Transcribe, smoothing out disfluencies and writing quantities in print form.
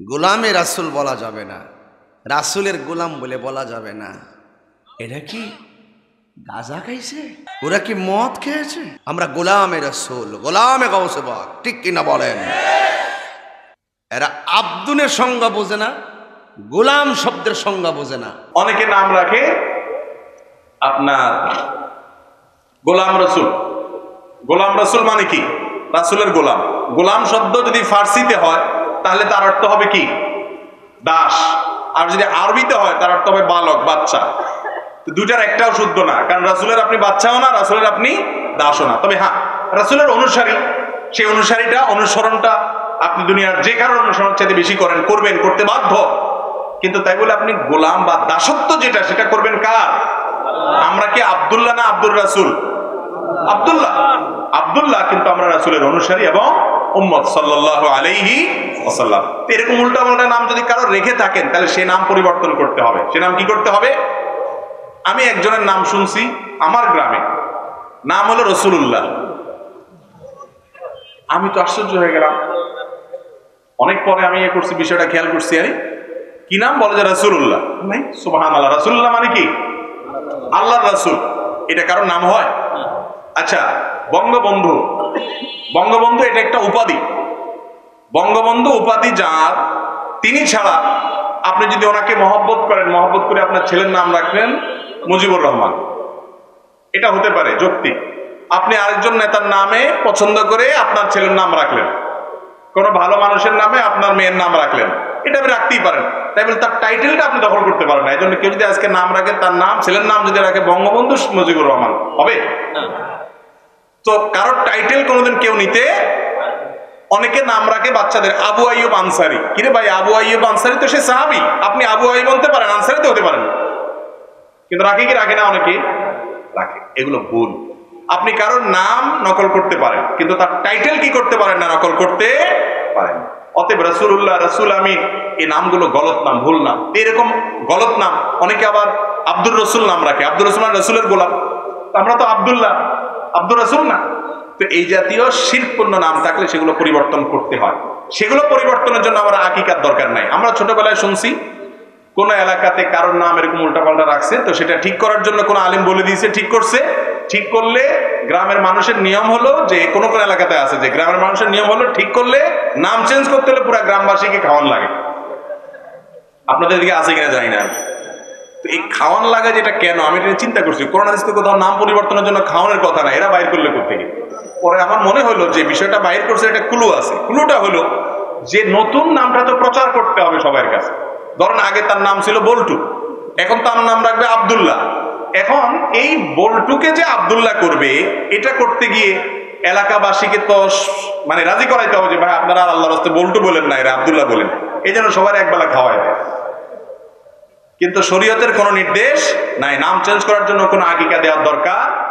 গোলামে রাসূল বলা যাবে না, রাসূলের গোলাম বলে বলা যাবে না। এরা কি গাঁজা খাইছে? ওরা কি মদ খেয়েছে? আমরা গোলামে রাসূল, গোলামে গাউসে পাক, ঠিক কিনা বলেন? এরা আব্দুনের সংজ্ঞা বোঝে না, গোলাম শব্দের সংজ্ঞা বোঝে না। অনেকে নাম রাখে আপনার গোলাম রসুল। গোলাম রসুল মানে কি? রাসূলের গোলাম। গোলাম শব্দ যদি ফার্সিতে হয় তাহলে তার অর্থ হবে কি? দাস। আর যদি আরবিতে হয় তার অর্থ হবে বালক, বাচ্চা। দুইটার একটাও শুদ্ধ না, কারণ রাসূলের আপনি বাচ্চাও না, রাসূলের আপনি দাসও না। তবে হ্যাঁ, রাসূলের অনুসারী, সেই অনুসরণটা আপনি দুনিয়ার যে কারোর অনুসরণ চাইতে বেশি করেন, করবেন, করতে বাধ্য। কিন্তু তাই বলে আপনি গোলাম বা দাসত্ব যেটা, সেটা করবেন কার? আমরা কি আব্দুল্লাহ না আব্দুর রাসূল? আব্দুল্লাহ। আব্দুল্লাহ, কিন্তু আমরা রাসূলের অনুসারী এবং উম্মত সাল্লাল্লাহু আলাইহি ওয়াসাল্লাম। এরকম উল্টাপাল্টা নাম যদি কারো রেখে থাকেন তাহলে সেই নাম পরিবর্তন করতে হবে। সে নাম কি করতে হবে? আমি একজনের নাম শুনছি আমার গ্রামে, নাম হলো রসুলুল্লাহ। আমি তো আশ্চর্য হয়ে গেলাম। অনেক পরে আমি করছি, বিষয়টা খেয়াল করছি, আরে কি নাম? বলে যে রাসূলুল্লাহ। নাই, সুবহানাল্লাহ। রাসূলুল্লাহ মানে কি? আল্লাহর রাসূল। এটা কারোর নাম হয়? আচ্ছা, বঙ্গবন্ধু, বঙ্গবন্ধু এটা একটা উপাধি। বঙ্গবন্ধু উপাধি যার, তিনি ছাড়া আপনি যদি ওনাকে মহব্বত করেন, মহব্বত করে আপনার ছেলের নাম রাখলেন মুজিবুর রহমান, এটা হতে পারে যৌক্তিক। আপনি আরেকজন নেতার নামে পছন্দ করে আপনার ছেলের নাম রাখলেন, কোনো ভালো মানুষের নামে আপনার মেয়ের নাম রাখলেন, এটা আপনি রাখতেই পারেন। তাই বলে তার টাইটেলটা আপনি দখল করতে পারেন না। এই জন্য কেউ যদি আজকে নাম রাখে, তার নাম, ছেলের নাম যদি রাখে বঙ্গবন্ধু মুজিবুর রহমান, হবে? তো কারোর টাইটেল কোনোদিন কেউ নিতে। অনেকে নাম রাখে বাচ্চাদের আবু আইয়ুব আনসারী। কিরে ভাই, আবু আইয়ুব আনসারী তো সে সাহাবী, আপনি আবু আইয়ুব বলতে পারেন, আনসারী তো হতে পারেন। কিন্তু রাখে কি রাখে না? অনেকে রাখে। এগুলো ভুল। আপনি কারোর নাম নকল করতে পারেন, কিন্তু তার টাইটেল কি করতে পারেন না, নকল করতে পারেন। অতএব রাসূলুল্লাহ, রাসূল আমিন, এই নামগুলো গলত নাম, ভুল নাম। এরকম গলত নাম অনেকে আবার আব্দুর রসুল নাম রাখে। আব্দুর রসুল মানে রাসূলের গোলাম, আমরা তো আব্দুল্লাহ, আব্দুর রসুল না। তো এই জাতীয় শিরকপূর্ণ নাম থাকলে সেগুলো পরিবর্তন করতে হয়। সেগুলো পরিবর্তনের জন্য আমার আকিকার দরকার নাই। আমরা ছোটবেলায় শুনছি কোন এলাকাতে কারোর নাম এরকম উল্টাপাল্টা রাখছে, তো সেটা ঠিক করার জন্য কোন আলেম বলে দিয়েছে, ঠিক করছে। ঠিক করলে গ্রামের মানুষের নিয়ম হলো যে, কোন কোন এলাকাতে আছে যে গ্রামের মানুষের নিয়ম হলো ঠিক করলে নাম চেঞ্জ করতে হলে পুরো গ্রামবাসীকে খাওয়ান লাগে। আপনাদের দিকে আছে কিনা জানি না। তো এই খাওয়ান লাগে যেটা কেন, আমি এটা চিন্তা করছি। করোনা দিতে কোথাও নাম পরিবর্তনের জন্য খাওয়ানোর কথা না, এরা বাইর করলে কোথেকে। পরে আমার মনে হলো যে বিষয়টা বাইর করছে, একটা ক্লু আছে। ক্লুটা হলো যে নতুন নামটা তো প্রচার করতে হবে সবার কাছে। ধরেন আগে তার নাম ছিল বল্টু, এখন তার নাম রাখবে আব্দুল্লাহ। এখন এই বল্টুকে যে আব্দুল্লাহ করবে, এটা করতে গিয়ে এলাকাবাসীকে তো মানে রাজি করাইতে হবে যে ভাই আপনারা আল্লাহর রাস্তায় বল্টু বলেন না, এরা আব্দুল্লাহ বলেন। এই জন্য সবার একবেলা খাওয়ায় দেয়। কিন্তু শরীয়তের কোনো নির্দেশ নাই, নাম চেঞ্জ করার জন্য কোনো আকিকা দেওয়ার দরকার